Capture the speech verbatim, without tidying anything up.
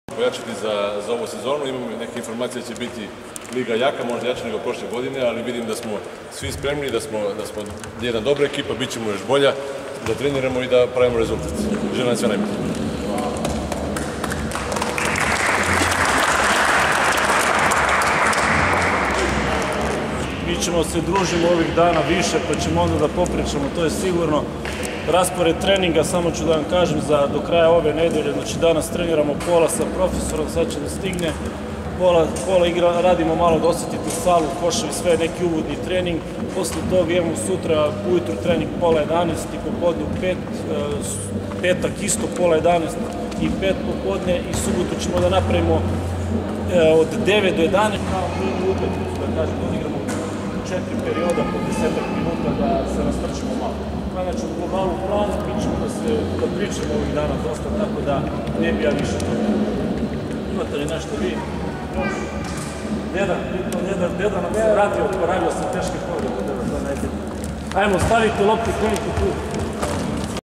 Pojačati za, za ovu sezonu, imam neke informacije da će biti liga jaka, možda jača nego prošle godine, ali vidim da smo svi spremni, da smo, da smo jedna dobra ekipa, bit ćemo još bolja, da treniramo i da pravimo rezultat. Želim vam sve najbolje. Mi ćemo se družimo ovih dana više, pa ćemo onda da popričamo, to je sigurno. Raspored treninga, samo ću da vam kažem, za do kraja ove nedelje, znači danas treniramo pola sa profesorom, sad će da stigne, pola, pola igra, radimo malo da osjetite salu, koševi, sve, neki uvodni trening, posle toga imamo sutra ujutru trening pola jedanaest i popodne u pet, petak isto pola jedanaest i pet popodne i subotu ćemo da napravimo od devet do jedanaest, kao mini utakmicu, da kažem, da igramo četiri perioda po desetak minuta da se rastrčimo malo. Znači, u globalu planu mi ćemo da se da pričamo ovih dana dosta, tako da ne bi ja više to. Imate li nešto vi? Deda, deda, deda nam se vratio, poravio sam teške poglede, deda, to najbolje. Ajmo, stavite loptu, krenite tu.